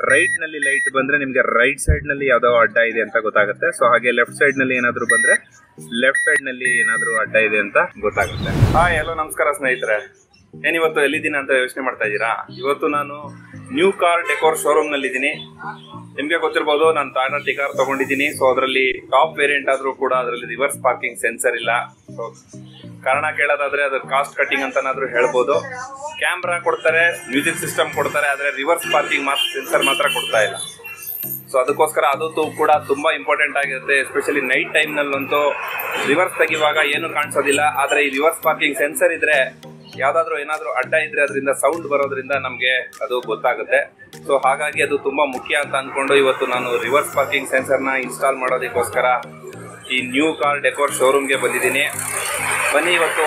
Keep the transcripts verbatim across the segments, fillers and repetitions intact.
Right ನಲ್ಲಿ light ಬಂದ್ರೆ ನಿಮ್ಗೆ ರೈಟ್ ಸೈಡ್ ನಲ್ಲಿ ಯಾವ್ದೋ ಅಡ್ಡ ಇದೆ ಅಂತ ಗೊತ್ತಾಗುತ್ತೆ. ಸೊ ಹಾಗೆ ಲೆಫ್ಟ್ ಸೈಡ್ ನಲ್ಲಿ ಏನಾದ್ರು ಬಂದ್ರೆ ಲೆಫ್ಟ್ ಸೈಡ್ ನಲ್ಲಿ ಏನಾದ್ರು ಅಡ್ಡ ಇದೆ ಅಂತ ಗೊತ್ತಾಗುತ್ತೆ. ಹಾಯ್ ಹಲೋ ನಮಸ್ಕಾರ ಸ್ನೇಹಿತರೆ, ಏನಿವತ್ತು ಎಲ್ಲಿದ್ದೀನಿ ಅಂತ ಯೋಚನೆ ಮಾಡ್ತಾ ಇದ್ದೀರಾ? ಇವತ್ತು ನಾನು ನ್ಯೂ ಕಾರ್ ಡೆಕೋರ್ ಶೋರೂಮ್ ನಲ್ಲಿ ಇದ್ದೀನಿ. ನಿಮ್ಗೆ ಗೊತ್ತಿರ್ಬೋದು, ನಾನು ಟಾಟಾ ಟಿಕಾರ್ ತಗೊಂಡಿದ್ದೀನಿ. ಸೊ ಅದರಲ್ಲಿ ಟಾಪ್ ವೇರಿಯಂಟ್ ಆದ್ರೂ ಕೂಡ ಅದರಲ್ಲಿ ರಿವರ್ಸ್ ಪಾರ್ಕಿಂಗ್ ಸೆನ್ಸರ್ ಇಲ್ಲ. ಸೊ ಕಾರಣ ಕೇಳೋದಾದ್ರೆ ಅದ್ರ ಕಾಸ್ಟ್ ಕಟ್ಟಿಂಗ್ ಅಂತನಾದ್ರೂ ಹೇಳ್ಬೋದು. ಕ್ಯಾಮ್ರಾ ಕೊಡ್ತಾರೆ, ಮ್ಯೂಸಿಕ್ ಸಿಸ್ಟಮ್ ಕೊಡ್ತಾರೆ, ಆದ್ರೆ ರಿವರ್ಸ್ ಪಾರ್ಕಿಂಗ್ ಮಾತ್ರ ಸೆನ್ಸರ್ ಮಾತ್ರ ಕೊಡ್ತಾ ಇಲ್ಲ. ಸೊ ಅದಕ್ಕೋಸ್ಕರ ಅದು ಕೂಡ ತುಂಬಾ ಇಂಪಾರ್ಟೆಂಟ್ ಆಗಿರುತ್ತೆ. ಎಸ್ಪೆಷಲಿ ನೈಟ್ ಟೈಮ್ ನಲ್ಲಂತೂ ರಿವರ್ಸ್ ತೆಗಿವಾಗ ಏನು ಕಾಣಿಸೋದಿಲ್ಲ. ಆದ್ರೆ ಈ ರಿವರ್ಸ್ ಪಾರ್ಕಿಂಗ್ ಸೆನ್ಸರ್ ಇದ್ರೆ ಯಾವ್ದಾದ್ರು ಏನಾದ್ರು ಅಡ್ಡ ಇದ್ರೆ ಅದರಿಂದ ಸೌಂಡ್ ಬರೋದ್ರಿಂದ ನಮ್ಗೆ ಅದು ಗೊತ್ತಾಗುತ್ತೆ. ಸೊ ಹಾಗಾಗಿ ಅದು ತುಂಬಾ ಮುಖ್ಯ ಅಂತ ಅನ್ಕೊಂಡು ಇವತ್ತು ನಾನು ರಿವರ್ಸ್ ಪಾರ್ಕಿಂಗ್ ಸೆನ್ಸರ್ ನ ಇನ್ಸ್ಟಾಲ್ ಮಾಡೋದಕ್ಕೋಸ್ಕರ ಈ ನ್ಯೂ ಕಾರ್ ಡೆಕೋರ್ ಶೋರೂಮ್ಗೆ ಬಂದಿದ್ದೀನಿ. ಬನ್ನಿ, ಇವತ್ತು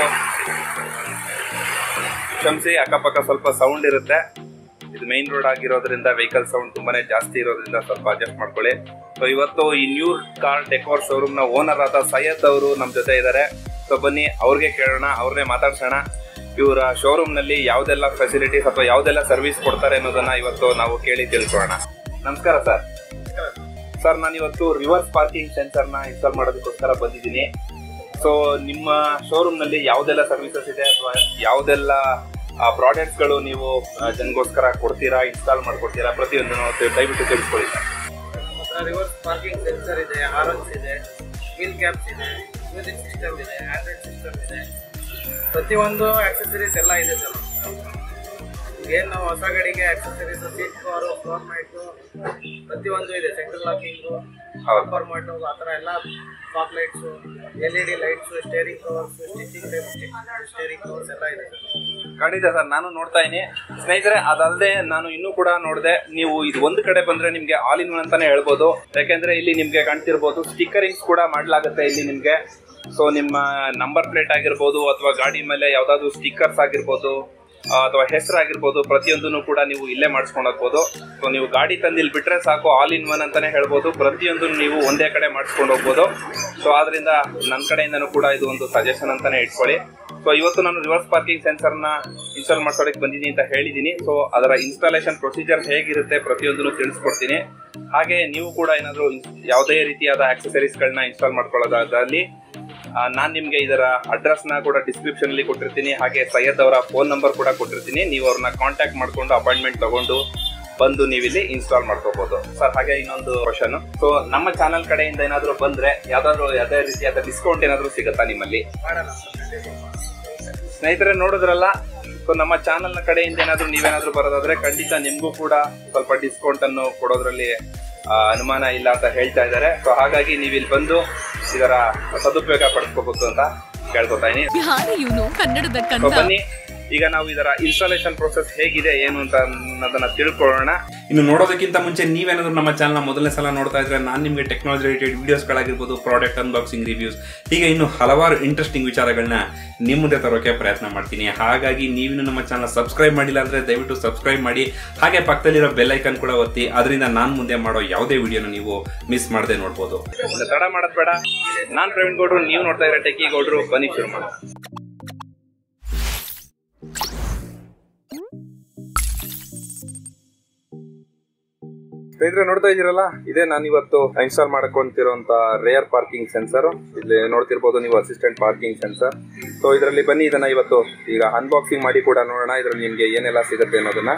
ಕ್ಷಮಿಸಿ, ಅಕ್ಕಪಕ್ಕ ಸ್ವಲ್ಪ ಸೌಂಡ್ ಇರುತ್ತೆ. ಇದು ಮೈನ್ ರೋಡ್ ಆಗಿರೋದ್ರಿಂದ ವೆಹಿಕಲ್ ಸೌಂಡ್ ತುಂಬಾನೇ ಜಾಸ್ತಿ ಇರೋದ್ರಿಂದ ಸ್ವಲ್ಪ ಅಡ್ಜಸ್ಟ್ ಮಾಡ್ಕೊಳ್ಳಿ. ಸೊ ಇವತ್ತು ಈ ನ್ಯೂ ಕಾರ್ ಡೆಕೋರ್ ಶೋರೂಮ್ ನ ಓನರ್ ಆದ ಸೈಯದ್ ಅವರು ನಮ್ಮ ಜೊತೆ ಇದ್ದಾರೆ. ಸೊ ಬನ್ನಿ ಅವ್ರಿಗೆ ಕೇಳೋಣ, ಅವ್ರನ್ನೇ ಮಾತಾಡ್ಸೋಣ. ಇವರ ಶೋರೂಮ್ ನಲ್ಲಿ ಯಾವ್ದೆಲ್ಲ ಫೆಸಿಲಿಟೀಸ್ ಅಥವಾ ಯಾವ್ದೆಲ್ಲ ಸರ್ವಿಸ್ ಕೊಡ್ತಾರೆ ಅನ್ನೋದನ್ನ ಇವತ್ತು ನಾವು ಕೇಳಿ ತಿಳ್ಕೊಳ್ಳೋಣ. ನಮಸ್ಕಾರ ಸರ್. ಸರ್, ನಾನು ಇವತ್ತು ರಿವರ್ಸ್ ಪಾರ್ಕಿಂಗ್ ಸೆನ್ಸರ್ ನ ಇನ್ಸ್ಟಾಲ್ ಮಾಡೋದಕ್ಕೋಸ್ಕರ ಬಂದಿದ್ದೀನಿ. ಸೊ ನಿಮ್ಮ ಶೋರೂಮ್ ನಲ್ಲಿ ಯಾವ್ದೆಲ್ಲ ಸರ್ವಿಸಸ್ ಇದೆ ಅಥವಾ ಯಾವ್ದೆಲ್ಲ ಪ್ರಾಡಕ್ಟ್ಸ್ ಗಳು ನೀವು ಜನಗೋಸ್ಕರ ಕೊಡ್ತೀರಾ, ಇನ್ಸ್ಟಾಲ್ ಮಾಡ್ಕೊಡ್ತೀರಾ, ಪ್ರತಿಯೊಂದು ದಯವಿಟ್ಟು ತಿಳಿಸ್ಕೊಳ್ಳಿ. ರಿವರ್ಸ್ ಪಾರ್ಕಿಂಗ್ ಸೆನ್ಸರ್ ಇದೆ, ಆರ್ಎನ್ಸ್ ಇದೆ, ವೀಲ್ ಕ್ಯಾಪ್ಸ್ ಇದೆ, ಮ್ಯೂಸಿಕ್ ಸಿಸ್ಟಮ್ ಇದೆ, ಆಂಡ್ರಾಯ್ಡ್ ಸಿಸ್ಟಮ್ ಇದೆ, ಪ್ರತಿಯೊಂದು ಆಕ್ಸೆಸರೀಸ್ ಎಲ್ಲ ಇದೆ ಸರ್. ಏನು ನಾವು ಹೊಸ ಗಾಡಿಗೆ accessories, seat cover, floor mat ಪ್ರತಿಯೊಂದು ಇದೆ. ಸೆಂಟ್ರಲ್ ಲಾಕಿಂಗು, ಬಂಪರ್ ಮಾಟು, ಆ ಥರ ಎಲ್ಲ fog lights, L E D lights, steering covers, stitching type steering covers ಎಲ್ಲ ಇದೆ ಸರ್. ಖಂಡಿತ ಸರ್, ನಾನು ನೋಡ್ತಾ ಇದ್ದೀನಿ ಸ್ನೇಹಿತರೆ. ಅದಲ್ಲದೆ ನಾನು ಇನ್ನೂ ಕೂಡ ನೋಡಿದೆ, ನೀವು ಇದು ಒಂದು ಕಡೆ ಬಂದ್ರೆ ನಿಮ್ಗೆ ಆಲ್ ಇನ್ ಒನ್ ಅಂತಾನೆ ಹೇಳ್ಬೋದು. ಯಾಕೆಂದ್ರೆ ಇಲ್ಲಿ ನಿಮ್ಗೆ ಕಾಣ್ತಿರ್ಬೋದು ಸ್ಟಿಕ್ಕರಿಂಗ್ಸ್ ಕೂಡ ಮಾಡ್ಲಾಗುತ್ತೆ ಇಲ್ಲಿ ನಿಮ್ಗೆ. ಸೊ ನಿಮ್ಮ ನಂಬರ್ ಪ್ಲೇಟ್ ಆಗಿರ್ಬೋದು ಅಥವಾ ಗಾಡಿ ಮೇಲೆ ಯಾವ್ದಾದ್ರು ಸ್ಟಿಕ್ಕರ್ಸ್ ಆಗಿರ್ಬೋದು ಅಥವಾ ಹೆಸರಾಗಿರ್ಬೋದು, ಪ್ರತಿಯೊಂದನ್ನು ಕೂಡ ನೀವು ಇಲ್ಲೇ ಮಾಡಿಸ್ಕೊಂಡು ಹೋಗ್ಬೋದು. ಸೊ ನೀವು ಗಾಡಿ ತಂದು ಇಲ್ಲಿ ಬಿಟ್ರೆ ಸಾಕು, ಆಲ್ ಇನ್ ಒನ್ ಅಂತಾನೆ ಹೇಳ್ಬೋದು. ಪ್ರತಿಯೊಂದನ್ನು ನೀವು ಒಂದೇ ಕಡೆ ಮಾಡಿಸ್ಕೊಂಡು ಹೋಗ್ಬೋದು. ಸೊ ಆದ್ರಿಂದ ನನ್ನ ಕಡೆಯಿಂದನೂ ಕೂಡ ಇದು ಒಂದು ಸಜೆಷನ್ ಅಂತಾನೆ ಇಟ್ಕೊಳ್ಳಿ. ಸೊ ಇವತ್ತು ನಾನು ರಿವರ್ಸ್ ಪಾರ್ಕಿಂಗ್ ಸೆನ್ಸರ್ ನ ಇನ್ಸ್ಟಾಲ್ ಮಾಡ್ಸೋದಕ್ಕೆ ಬಂದಿದ್ದೀನಿ ಅಂತ ಹೇಳಿದ್ದೀನಿ. ಸೊ ಅದರ ಇನ್ಸ್ಟಾಲೇಷನ್ ಪ್ರೊಸೀಜರ್ ಹೇಗಿರುತ್ತೆ ಪ್ರತಿಯೊಂದನ್ನು ತಿಳಿಸ್ಕೊಡ್ತೀನಿ. ಹಾಗೆ ನೀವು ಕೂಡ ಏನಾದರೂ ಯಾವುದೇ ರೀತಿಯಾದ ಆಕ್ಸೆಸರೀಸ್ ಗಳನ್ನ ಇನ್ಸ್ಟಾಲ್ ಮಾಡ್ಕೊಳ್ಳೋದಾದಲ್ಲಿ ನಾನು ನಿಮ್ಗೆ ಇದರ ಅಡ್ರೆಸ್ ನ ಕೂಡ ಡಿಸ್ಕ್ರಿಪ್ಷನ್ ಅಲ್ಲಿ ಕೊಟ್ಟಿರ್ತೀನಿ. ಹಾಗೆ ಸೈಯದ್ ಅವರ ಫೋನ್ ನಂಬರ್ ಕೂಡ ಕೊಟ್ಟಿರ್ತೀನಿ. ನೀವು ಅವ್ರನ್ನ ಕಾಂಟ್ಯಾಕ್ಟ್ ಮಾಡ್ಕೊಂಡು ಅಪಾಯಿಂಟ್ಮೆಂಟ್ ತಗೊಂಡು ಬಂದು ನೀವು ಇಲ್ಲಿ ಇನ್ಸ್ಟಾಲ್ ಮಾಡ್ಕೋಬಹುದು ಸರ್. ಹಾಗೆ ಇನ್ನೊಂದು ಕ್ವಶನ್, ಸೊ ನಮ್ಮ ಚಾನಲ್ ಕಡೆಯಿಂದ ಏನಾದ್ರು ಬಂದ್ರೆ ಯಾವ್ದಾದ್ರು ಯಾವುದೇ ರೀತಿಯಾದ ಡಿಸ್ಕೌಂಟ್ ಏನಾದ್ರು ಸಿಗುತ್ತಾ ನಿಮ್ಮಲ್ಲಿ? ಸ್ನೇಹಿತರೆ ನೋಡಿದ್ರಲ್ಲ, ಸೊ ನಮ್ಮ ಚಾನಲ್ ನ ಕಡೆಯಿಂದ ಏನಾದ್ರು ನೀವೇನಾದ್ರೂ ಬರೋದಾದ್ರೆ ಖಂಡಿತ ನಿಮ್ಗೂ ಕೂಡ ಸ್ವಲ್ಪ ಡಿಸ್ಕೌಂಟ್ ಅನ್ನು ಕೊಡೋದ್ರಲ್ಲಿ ಅನುಮಾನ ಇಲ್ಲ ಅಂತ ಹೇಳ್ತಾ ಇದ್ದಾರೆ. ಸೊ ಹಾಗಾಗಿ ನೀವು ಇಲ್ಲಿ ಬಂದು ಇದರ ಸದುಪಯೋಗ ಪಡಿಸ್ಕೋಬಹುದು ಅಂತ ಕೇಳ್ಕೊತಾ ಇದೀನಿ. ಬನ್ನಿ, ಈಗ ನಾವು ಇದರ ಇನ್ಸ್ಟಾಲೇಷನ್ ಪ್ರೋಸೆಸ್ ಹೇಗಿದೆ ಏನು ಅಂತ ಅನ್ನೋದನ್ನ ತಿಳ್ಕೊಳ್ಳೋಣ. ಇನ್ನು ನೋಡೋದಕ್ಕಿಂತ ಮುಂಚೆ ನೀವೇನಾದ್ರೂ ನಮ್ಮ ಚಾನಲ್ ಮೊದಲನೇ ಸಲ ನೋಡ್ತಾ ಇದ್ರೆ ನಾನು ನಿಮಗೆ ಟೆಕ್ನಾಲಜಿ ರಿಲೇಟೆಡ್ ವಿಡಿಯೋಸ್ಗಳಾಗಿರ್ಬೋದು, ಪ್ರಾಡಕ್ಟ್ ಅನ್ಬಾಕ್ಸಿಂಗ್ ರಿವ್ಯೂಸ್, ಹೀಗೆ ಇನ್ನು ಹಲವಾರು ಇಂಟ್ರೆಸ್ಟಿಂಗ್ ವಿಚಾರಗಳನ್ನ ನಿಮ್ಮ ಮುಂದೆ ತರೋಕೆ ಪ್ರಯತ್ನ ಮಾಡ್ತೀನಿ. ಹಾಗಾಗಿ ನೀವಿನ್ನು ನಮ್ಮ ಚಾನಲ್ ಸಬ್ಸ್ಕ್ರೈಬ್ ಮಾಡಿಲ್ಲ ಅಂದ್ರೆ ದಯವಿಟ್ಟು ಸಬ್ಸ್ಕ್ರೈಬ್ ಮಾಡಿ. ಹಾಗೆ ಪಕ್ಕದಲ್ಲಿರೋ ಬೆಲ್ ಐಕನ್ ಕೂಡ ಒತ್ತಿ. ಅದರಿಂದ ನಾನು ಮುಂದೆ ಮಾಡೋ ಯಾವುದೇ ವಿಡಿಯೋನ ನೀವು ಮಿಸ್ ಮಾಡದೆ ನೋಡ್ಬೋದು. ತಡ ಮಾಡೋದ್ ಬೇಡ. ನಾನ್ ಪ್ರವೀಣ್ ಗೌಡ್ರು, ನೀವು ನೋಡ್ತಾ ಇದ್ರೆ ಟೆಕ್ಕಿ ಗೌಡ್ರು. ಬನ್ನಿ ಶುರು ಮಾಡೋಣ. ಸ್ನೇಹಿತರೆ ನೋಡ್ತಾ ಇದ್ದೀರಲ್ಲ, ಇದೇ ನಾನು ಇವತ್ತು ಇನ್ಸ್ಟಾಲ್ ಮಾಡ್ಕೊಂತಿರುವಂತ ರೇರ್ ಪಾರ್ಕಿಂಗ್ ಸೆನ್ಸರ್. ಇಲ್ಲಿ ನೋಡ್ತಿರ್ಬೋದು ನೀವು ಅಸಿಸ್ಟೆಂಟ್ ಪಾರ್ಕಿಂಗ್ ಸೆನ್ಸರ್. ಸೊ ಇದರಲ್ಲಿ ಬನ್ನಿ ಇದನ್ನ ಇವತ್ತು ಈಗ ಅನ್ಬಾಕ್ಸಿಂಗ್ ಮಾಡಿ ಕೂಡ ನೋಡೋಣ ಇದರಲ್ಲಿ ನಿಮ್ಗೆ ಏನೆಲ್ಲ ಸಿಗುತ್ತೆ ಅನ್ನೋದನ್ನ.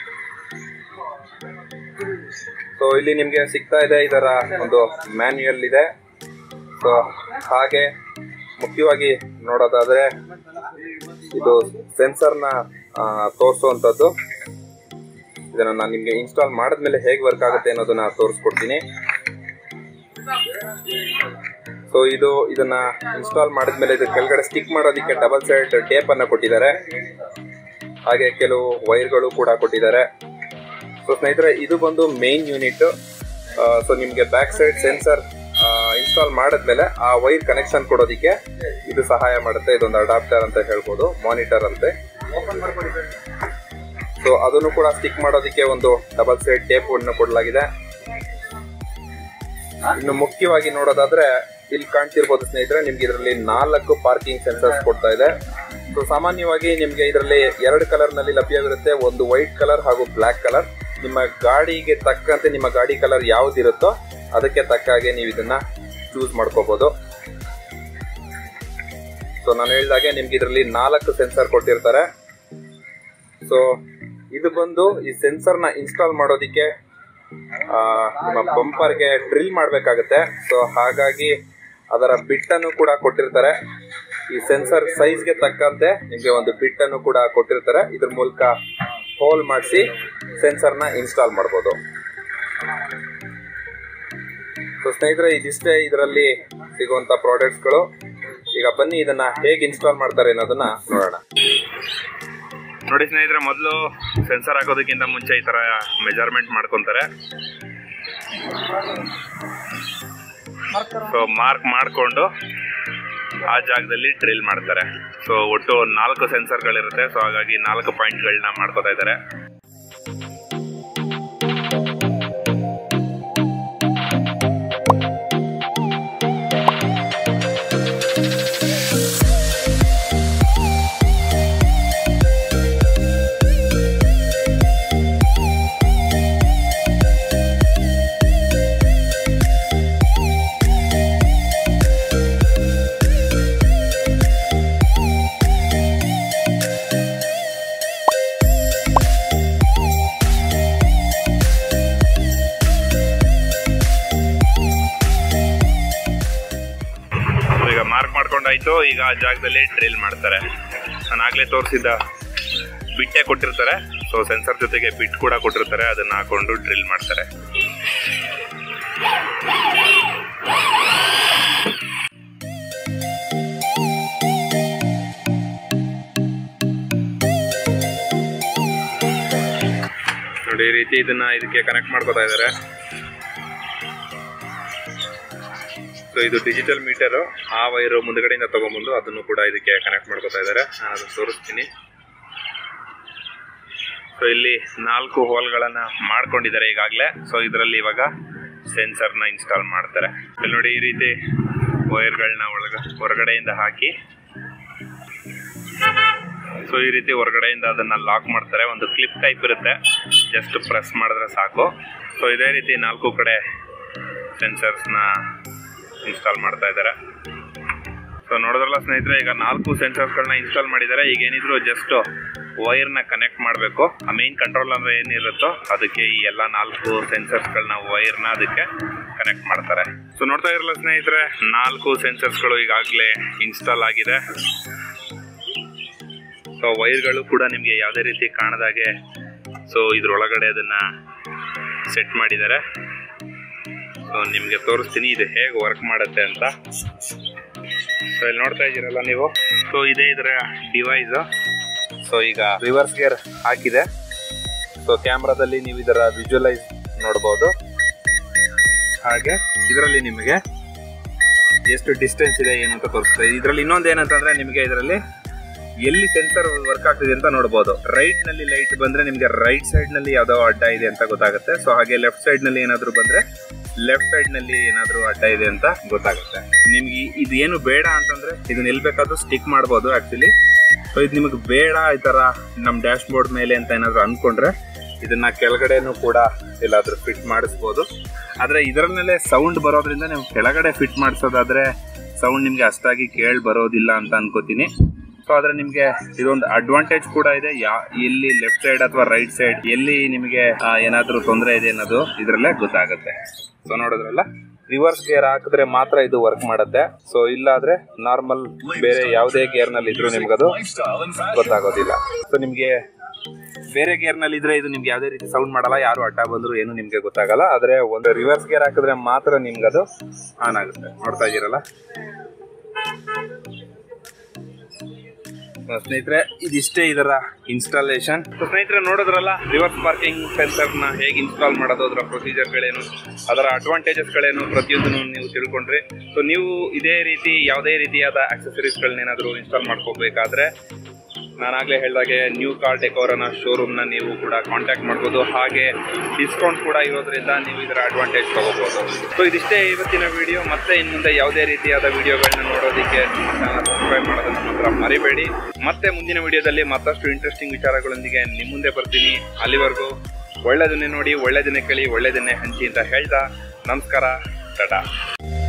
ಸೊ ಇಲ್ಲಿ ನಿಮ್ಗೆ ಸಿಗ್ತಾ ಇದೆ ಇದರ ಒಂದು ಮ್ಯಾನ್ಯುಯಲ್ ಇದೆ. ಸೊ ಹಾಗೆ ಮುಖ್ಯವಾಗಿ ನೋಡೋದಾದ್ರೆ ಇದು ಸೆನ್ಸರ್ನ ತೋರಿಸುವಂಥದ್ದು. ಇದನ್ನ ನಾನು ನಿಮ್ಗೆ ಇನ್ಸ್ಟಾಲ್ ಮಾಡಿದ್ಮೇಲೆ ಹೇಗೆ ವರ್ಕ್ ಆಗುತ್ತೆ ಅನ್ನೋದನ್ನ ತೋರಿಸ್ಕೊಡ್ತೀನಿ. ಸೊ ಇದು ಇದನ್ನ ಇನ್ಸ್ಟಾಲ್ ಮಾಡಿದ್ಮೇಲೆ ಇದು ಕೆಳಗಡೆ ಸ್ಟಿಕ್ ಮಾಡೋದಕ್ಕೆ ಡಬಲ್ ಸೈಡ್ ಟೇಪ್ ಅನ್ನ ಕೊಟ್ಟಿದ್ದಾರೆ. ಹಾಗೆ ಕೆಲವು ವೈರ್ಗಳು ಕೂಡ ಕೊಟ್ಟಿದ್ದಾರೆ. ಸೊ ಸ್ನೇಹಿತರೆ, ಇದು ಬಂದು ಮೇನ್ ಯೂನಿಟ್. ಸೊ ನಿಮ್ಗೆ ಬ್ಯಾಕ್ ಸೈಡ್ ಸೆನ್ಸರ್ ಇನ್ಸ್ಟಾಲ್ ಮಾಡಿದ್ಮೇಲೆ ಆ ವೈರ್ ಕನೆಕ್ಷನ್ ಕೊಡೋದಿಕ್ಕೆ ಇದು ಸಹಾಯ ಮಾಡುತ್ತೆ. ಇದೊಂದು ಅಡಾಪ್ಟರ್ ಅಂತ ಹೇಳ್ಬೋದು, ಮಾನಿಟರ್ ಅಂತೆ. ಸೊ ಅದನ್ನು ಕೂಡ ಸ್ಟಿಕ್ ಮಾಡೋದಕ್ಕೆ ಒಂದು ಡಬಲ್ ಸೈಡ್ ಟೇಪ್ ಅನ್ನು ಕೊಡಲಾಗಿದೆ. ಇನ್ನು ಮುಖ್ಯವಾಗಿ ನೋಡೋದಾದ್ರೆ ಇಲ್ಲಿ ಕಾಣ್ತಿರ್ಬೋದು ಸ್ನೇಹಿತರೆ, ನಿಮ್ಗೆ ಇದರಲ್ಲಿ ನಾಲ್ಕು ಪಾರ್ಕಿಂಗ್ ಸೆನ್ಸರ್ಸ್ ಕೊಡ್ತಾ ಇದೆ. ಸೊ ಸಾಮಾನ್ಯವಾಗಿ ನಿಮ್ಗೆ ಇದರಲ್ಲಿ ಎರಡು ಕಲರ್ ನಲ್ಲಿ ಲಭ್ಯವಿರುತ್ತೆ, ಒಂದು ವೈಟ್ ಕಲರ್ ಹಾಗೂ ಬ್ಲಾಕ್ ಕಲರ್. ನಿಮ್ಮ ಗಾಡಿಗೆ ತಕ್ಕಂತೆ ನಿಮ್ಮ ಗಾಡಿ ಕಲರ್ ಯಾವುದಿರುತ್ತೋ ಅದಕ್ಕೆ ತಕ್ಕ ಹಾಗೆ ನೀವು ಇದನ್ನ ಚೂಸ್ ಮಾಡ್ಕೋಬಹುದು. ಸೊ ನಾನು ಹೇಳಿದಾಗೆ ನಿಮ್ಗೆ ಇದರಲ್ಲಿ ನಾಲ್ಕು ಸೆನ್ಸರ್ ಕೊಟ್ಟಿರ್ತಾರೆ. ಸೊ ಇದು ಬಂದು ಈ ಸೆನ್ಸರ್ನ ಇನ್ಸ್ಟಾಲ್ ಮಾಡೋದಕ್ಕೆ ನಿಮ್ಮ ಬಂಪರ್ಗೆ ಡ್ರಿಲ್ ಮಾಡಬೇಕಾಗುತ್ತೆ. ಸೊ ಹಾಗಾಗಿ ಅದರ ಬಿಟ್ಟನ್ನು ಕೂಡ ಕೊಟ್ಟಿರ್ತಾರೆ. ಈ ಸೆನ್ಸರ್ ಸೈಜ್ಗೆ ತಕ್ಕಂತೆ ನಿಮಗೆ ಒಂದು ಬಿಟ್ಟನ್ನು ಕೂಡ ಕೊಟ್ಟಿರ್ತಾರೆ. ಇದ್ರ ಮೂಲಕ ಹೋಲ್ ಮಾಡಿಸಿ ಸೆನ್ಸರ್ನ ಇನ್ಸ್ಟಾಲ್ ಮಾಡ್ಬೋದು. ಸೊ ಸ್ನೇಹಿತರೆ, ಇದಿಷ್ಟೇ ಇದರಲ್ಲಿ ಸಿಗುವಂಥ ಪ್ರಾಡಕ್ಟ್ಸ್ಗಳು. ಈಗ ಬನ್ನಿ ಇದನ್ನ ಹೇಗೆ ಇನ್ಸ್ಟಾಲ್ ಮಾಡ್ತಾರೆ ಅನ್ನೋದನ್ನ ನೋಡೋಣ. ನೋಡಿ ಸ್ನೇಹಿತರೆ, ಮೊದಲು ಸೆನ್ಸರ್ ಹಾಕೋದಕ್ಕಿಂತ ಮುಂಚೆ ಈ ತರ ಮೆಜರ್ಮೆಂಟ್ ಮಾಡ್ಕೊತಾರೆ. ಸೊ ಮಾರ್ಕ್ ಮಾಡಿಕೊಂಡು ಆ ಜಾಗದಲ್ಲಿ ಡ್ರಿಲ್ ಮಾಡ್ತಾರೆ. ಸೊ ಒಟ್ಟು ನಾಲ್ಕು ಸೆನ್ಸರ್ಗಳಿರುತ್ತೆ. ಸೊ ಹಾಗಾಗಿ ನಾಲ್ಕು ಪಾಯಿಂಟ್ಗಳನ್ನ ಮಾಡ್ಕೋತಾ ಇದ್ದಾರೆ. ಮಾರ್ಕ್ ಮಾಡ್ಕೊಂಡಾಯ್ತು. ಈಗ ಆ ಜಾಗದಲ್ಲಿ ಡ್ರಿಲ್ ಮಾಡ್ತಾರೆ. ನಾನು ಆಗ್ಲೇ ತೋರಿಸಿದ್ದ ಬಿಟ್ಟೆ ಕೊಟ್ಟಿರ್ತಾರೆ. ಸೊ ಸೆನ್ಸರ್ ಜೊತೆಗೆ ಬಿಟ್ ಕೂಡ ಕೊಟ್ಟಿರ್ತಾರೆ. ಅದನ್ನ ಹಾಕೊಂಡು ಡ್ರಿಲ್ ಮಾಡ್ತಾರೆ. ನೋಡಿ, ಈ ರೀತಿ ಇದನ್ನ ಇದಕ್ಕೆ ಕನೆಕ್ಟ್ ಮಾಡ್ಕೋತಾ ಇದ್ದಾರೆ. ಸೊ ಇದು ಡಿಜಿಟಲ್ ಮೀಟರ್. ಆ ವೈರು ಮುಂದ್ಗಡೆಯಿಂದ ತಗೊಂಡ್ಬಂದು ಅದನ್ನು ಕೂಡ ಇದಕ್ಕೆ ಕನೆಕ್ಟ್ ಮಾಡ್ಕೋತಾ ಇದ್ದಾರೆ. ನಾನು ಅದನ್ನು ತೋರಿಸ್ತೀನಿ. ಸೊ ಇಲ್ಲಿ ನಾಲ್ಕು ಹೋಲ್ಗಳನ್ನ ಮಾಡ್ಕೊಂಡಿದ್ದಾರೆ ಈಗಾಗಲೇ. ಸೊ ಇದರಲ್ಲಿ ಇವಾಗ ಸೆನ್ಸರ್ನ ಇನ್ಸ್ಟಾಲ್ ಮಾಡ್ತಾರೆ. ಇಲ್ಲಿ ನೋಡಿ, ಈ ರೀತಿ ವೈರ್ಗಳನ್ನ ಒಳಗ ಹೊರಗಡೆಯಿಂದ ಹಾಕಿ ಸೊ ಈ ರೀತಿ ಹೊರಗಡೆಯಿಂದ ಅದನ್ನ ಲಾಕ್ ಮಾಡ್ತಾರೆ. ಒಂದು ಕ್ಲಿಪ್ ಟೈಪ್ ಇರುತ್ತೆ, ಜಸ್ಟ್ ಪ್ರೆಸ್ ಮಾಡಿದ್ರೆ ಸಾಕು. ಸೊ ಇದೇ ರೀತಿ ನಾಲ್ಕು ಕಡೆ ಸೆನ್ಸರ್ಸ್ನ ಇನ್ಸ್ಟಾಲ್ ಮಾಡ್ತಾ ಇದ್ದಾರೆ. ಸೊ ನೋಡಿದ್ರಲ್ಲ ಸ್ನೇಹಿತರೆ, ಈಗ ನಾಲ್ಕು ಸೆನ್ಸರ್ಸ್ಗಳನ್ನ ಇನ್ಸ್ಟಾಲ್ ಮಾಡಿದ್ದಾರೆ. ಈಗ ಏನಿದ್ರು ಜಸ್ಟ್ ವೈರ್ನ ಕನೆಕ್ಟ್ ಮಾಡಬೇಕು. ಆ ಮೇನ್ ಕಂಟ್ರೋಲರ್ ಏನಿರುತ್ತೋ ಅದಕ್ಕೆ ಈ ಎಲ್ಲ ನಾಲ್ಕು ಸೆನ್ಸರ್ಸ್ಗಳನ್ನ ವೈರ್ನ ಅದಕ್ಕೆ ಕನೆಕ್ಟ್ ಮಾಡ್ತಾರೆ. ಸೊ ನೋಡ್ತಾ ಇರಲ್ಲ ಸ್ನೇಹಿತರೆ, ನಾಲ್ಕು ಸೆನ್ಸರ್ಸ್ಗಳು ಈಗಾಗಲೇ ಇನ್ಸ್ಟಾಲ್ ಆಗಿದೆ. ಸೊ ವೈರ್ಗಳು ಕೂಡ ನಿಮಗೆ ಯಾವುದೇ ರೀತಿ ಕಾಣದಾಗೆ ಸೊ ಇದ್ರೊಳಗಡೆ ಅದನ್ನ ಸೆಟ್ ಮಾಡಿದ್ದಾರೆ. ಸೊ ನಿಮಗೆ ತೋರಿಸ್ತೀನಿ ಇದು ಹೇಗೆ ವರ್ಕ್ ಮಾಡುತ್ತೆ ಅಂತ. ಸೊ ಇಲ್ಲಿ ನೋಡ್ತಾ ಇದ್ದೀರಲ್ಲ ನೀವು, ಸೊ ಇದೇ ಇದರ ಡಿವೈಸ್. ಸೊ ಈಗ ರಿವರ್ಸ್ ಗೇರ್ ಹಾಕಿದೆ. ಸೊ ಕ್ಯಾಮ್ರಾದಲ್ಲಿ ನೀವು ಇದರ ವಿಜುವಲೈಸ್ ನೋಡ್ಬೋದು. ಹಾಗೆ ಇದರಲ್ಲಿ ನಿಮಗೆ ಎಷ್ಟು ಡಿಸ್ಟೆನ್ಸ್ ಇದೆ ಏನು ಅಂತ ತೋರಿಸ್ತದೆ. ಇದರಲ್ಲಿ ಇನ್ನೊಂದು ಏನಂತಂದ್ರೆ, ನಿಮಗೆ ಇದರಲ್ಲಿ ಎಲ್ಲಿ ಸೆನ್ಸರ್ ವರ್ಕ್ ಆಗ್ತಿದೆ ಅಂತ ನೋಡ್ಬೋದು. ರೈಟ್ ನಲ್ಲಿ ಲೈಟ್ ಬಂದ್ರೆ ನಿಮಗೆ ರೈಟ್ ಸೈಡ್ ನಲ್ಲಿ ಯಾವ್ದೋ ಅಡ್ಡ ಇದೆ ಅಂತ ಗೊತ್ತಾಗುತ್ತೆ. ಸೊ ಹಾಗೆ ಲೆಫ್ಟ್ ಸೈಡ್ ನಲ್ಲಿ ಏನಾದ್ರು ಬಂದ್ರೆ ಲೆಫ್ಟ್ ಸೈಡ್ ನಲ್ಲಿ ಏನಾದ್ರು ಅಡ್ಡ ಇದೆ ಅಂತ ಗೊತ್ತಾಗುತ್ತೆ. ನಿಮ್ಗೆ ಇದು ಏನು ಬೇಡ ಅಂತಂದ್ರೆ ಇದನ್ನ ಎಲ್ಲಿ ಬೇಕಾದ್ರೂ ಸ್ಟಿಕ್ ಮಾಡ್ಬೋದು ಆಕ್ಚುಲಿ. ಸೊ ಇದು ನಿಮಗೆ ಬೇಡ ಈ ತರ ನಮ್ ಡ್ಯಾಶ್ ಬೋರ್ಡ್ ಮೇಲೆ ಅಂತ ಏನಾದ್ರು ಅನ್ಕೊಂಡ್ರೆ ಇದನ್ನ ಕೆಳಗಡೆನೂ ಕೂಡ ಎಲ್ಲಾದ್ರೂ ಫಿಟ್ ಮಾಡಿಸ್ಬೋದು. ಆದ್ರೆ ಇದರಲ್ಲೇ ಸೌಂಡ್ ಬರೋದ್ರಿಂದ ನೀವು ಕೆಳಗಡೆ ಫಿಟ್ ಮಾಡಿಸೋದಾದ್ರೆ ಸೌಂಡ್ ನಿಮ್ಗೆ ಅಷ್ಟಾಗಿ ಕೇಳಿ ಬರೋದಿಲ್ಲ ಅಂತ ಅನ್ಕೋತೀನಿ. ಸೊ ಆದ್ರೆ ನಿಮ್ಗೆ ಇದೊಂದು ಅಡ್ವಾಂಟೇಜ್ ಕೂಡ ಇದೆ. ಯಾ ಎಲ್ಲಿ ಲೆಫ್ಟ್ ಸೈಡ್ ಅಥವಾ ರೈಟ್ ಸೈಡ್ ಎಲ್ಲಿ ನಿಮಗೆ ಏನಾದ್ರೂ ತೊಂದರೆ ಇದೆ ಅನ್ನೋದು ಇದ್ರಲ್ಲೇ ಗೊತ್ತಾಗುತ್ತೆ. ಸೊ ನೋಡಿದ್ರಲ್ಲ, ರಿವರ್ಸ್ ಗೇರ್ ಹಾಕಿದ್ರೆ ಮಾತ್ರ ಇದು ವರ್ಕ್ ಮಾಡುತ್ತೆ. ಸೊ ಇಲ್ಲಾದ್ರೆ ನಾರ್ಮಲ್ ಬೇರೆ ಯಾವುದೇ ಗೇರ್ ನಲ್ಲಿ ಇದ್ರೂ ನಿಮ್ಗದು ಗೊತ್ತಾಗೋದಿಲ್ಲ. ಸೊ ನಿಮ್ಗೆ ಬೇರೆ ಗೇರ್ ನಲ್ಲಿ ಇದ್ರೆ ಇದು ನಿಮ್ಗೆ ಯಾವುದೇ ರೀತಿ ಸೌಂಡ್ ಮಾಡಲ್ಲ, ಯಾರು ಅಡ್ಡ ಬಂದ್ರು ಏನು ನಿಮ್ಗೆ ಗೊತ್ತಾಗಲ್ಲ. ಆದ್ರೆ ಒಂದು ರಿವರ್ಸ್ ಗೇರ್ ಹಾಕಿದ್ರೆ ಮಾತ್ರ ನಿಮ್ಗದು ಆನ್ ಆಗುತ್ತೆ. ನೋಡ್ತಾ ಇದ್ದೀರಲ್ಲ ಸ್ನೇಹಿತರೆ, ಇದಿಷ್ಟೇ ಇದರ ಇನ್ಸ್ಟಾಲೇಷನ್. ಸ್ನೇಹಿತರೆ ನೋಡಿದ್ರಲ್ಲ, ರಿವರ್ಸ್ ಪಾರ್ಕಿಂಗ್ ಸೆನ್ಸರ್ ನ ಹೇಗೆ ಇನ್ಸ್ಟಾಲ್ ಮಾಡೋದು, ಅದರ ಪ್ರೊಸೀಜರ್ಗಳೇನು, ಅದರ ಅಡ್ವಾಂಟೇಜಸ್ಗಳೇನು ಪ್ರತಿಯೊಂದನ್ನು ನೀವು ತಿಳ್ಕೊಂಡ್ರಿ. ಸೊ ನೀವು ಇದೇ ರೀತಿ ಯಾವುದೇ ರೀತಿಯಾದ ಆಕ್ಸೆಸರೀಸ್ಗಳನ್ನೇನಾದರೂ ಇನ್ಸ್ಟಾಲ್ ಮಾಡ್ಕೋಬೇಕಾದ್ರೆ ನಾನಾಗಲೇ ಹೇಳಿದಾಗೆ ನ್ಯೂ ಕಾರ್ ಡೆಕೋರನ ಶೋರೂಮ್ನ ನೀವು ಕೂಡ ಕಾಂಟ್ಯಾಕ್ಟ್ ಮಾಡ್ಬೋದು. ಹಾಗೆ ಡಿಸ್ಕೌಂಟ್ ಕೂಡ ಇರೋದ್ರಿಂದ ನೀವು ಇದರ ಅಡ್ವಾಂಟೇಜ್ ತಗೋಬೋದು. ಸೊ ಇದಿಷ್ಟೇ ಇವತ್ತಿನ ವಿಡಿಯೋ. ಮತ್ತೆ ಇನ್ನು ಮುಂದೆ ಯಾವುದೇ ರೀತಿಯಾದ ವಿಡಿಯೋಗಳನ್ನ ನೋಡೋದಕ್ಕೆ ನಮ್ಮ ಚಾನಲ್ ಸಬ್ಸ್ಕ್ರೈಬ್ ಮಾಡೋದನ್ನ ಮಾತ್ರ ಮರಿಬೇಡಿ. ಮತ್ತೆ ಮುಂದಿನ ವಿಡಿಯೋದಲ್ಲಿ ಮತ್ತಷ್ಟು ಇಂಟ್ರೆಸ್ಟಿಂಗ್ ವಿಚಾರಗಳೊಂದಿಗೆ ನಿಮ್ಮ ಮುಂದೆ ಬರ್ತೀನಿ. ಅಲ್ಲಿವರೆಗೂ ಒಳ್ಳೆದನ್ನೇ ನೋಡಿ, ಒಳ್ಳೆದನ್ನೇ ಕೇಳಿ, ಒಳ್ಳೆದನ್ನೇ ಹಂಚಿ ಅಂತ ಹೇಳ್ತಾ ನಮಸ್ಕಾರ, ಟಾಟಾ.